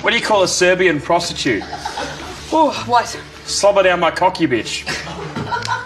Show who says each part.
Speaker 1: What do you call a Serbian prostitute?
Speaker 2: Oh, what?
Speaker 1: Slobber down my cocky bitch.